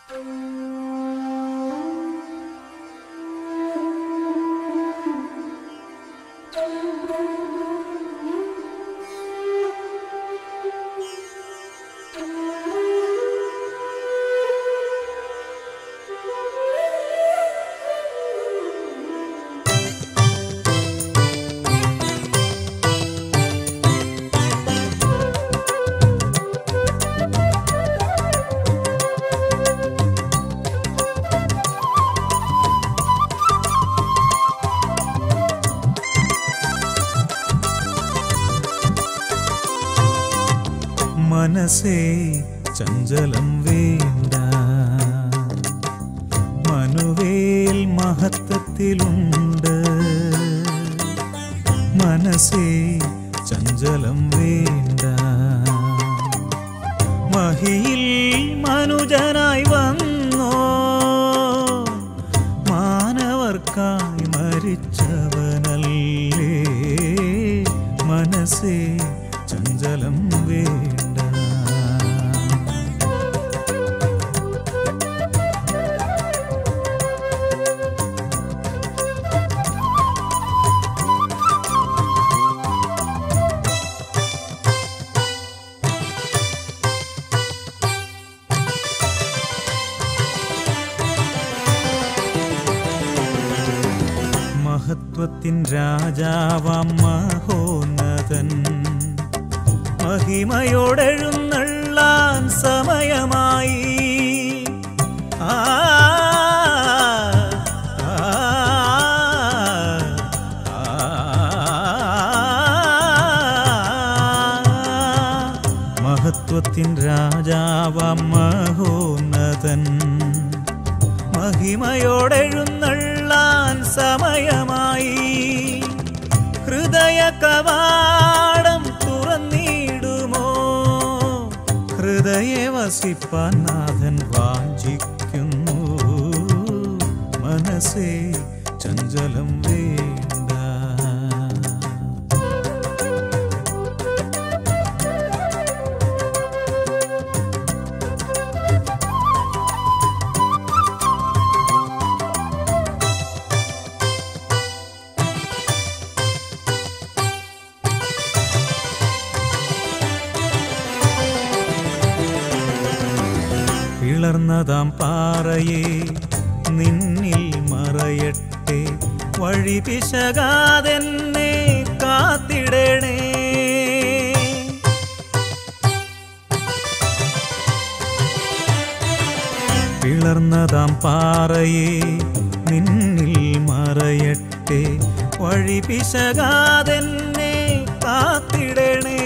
മനസ്സേ ചഞ്ചലം വേണ്ട, മനുവേൽ മഹത്വത്തിലുണ്ട്. മനസ്സേ ചഞ്ചലം വേണ്ട, മഹിയിൽ മനുജനായി വന്നോ, മാനവർക്കായി മരിച്ചവനല്ലേ. മനസ്സേ ചഞ്ചലം വേണ്ട. മഹത്വത്തിൻ രാജാവാം മഹോന്നതൻ മഹിമയോടെഴുന്നള്ളാൻ സമയമായി. മഹത്വത്തിൻ രാജാവാം മഹോന്നതൻ മഹിമയോടെഴുന്നള്ളാൻ സമയമായി. ഹൃദയ കവാടം തുറന്നിടുമോ, ഹൃദയെ വസിപ്പാൻ നാഥൻ വാഞ്ചിക്കുന്നു. മനസ്സേ ചഞ്ചലം വേണ്ട. പിളർന്നതാം പാറയെ നിന്നിൽ മറയട്ടെ, വഴി പിശകാതെന്നെ കാത്തിടണേ. പിളർന്നതാം പാറയെ നിന്നിൽ മറയട്ടെ, വഴി പിശകാതെന്നെ കാത്തിടണേ.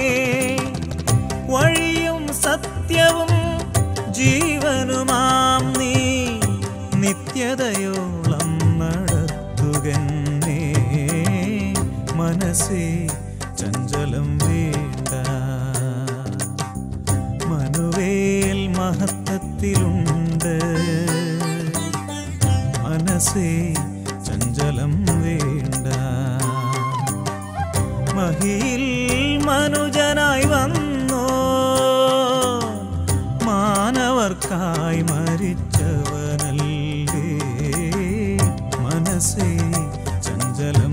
വഴിയും സത്യവും ജീവനുമാം നീ നിത്യതയോളം നടത്തുകന്നേ. മനസ്സേ ചഞ്ചലം വേണ്ട, മനുവേൽ മഹത്വത്തിലുണ്ട്. മനസ്സേ ചഞ്ചലം വേണ്ട, മഹിയിൽ മനുജനായി വന്നോ, മാനവർക്കായി മരിച്ചവനല്ലേ. മനസ്സേ ചഞ്ചലം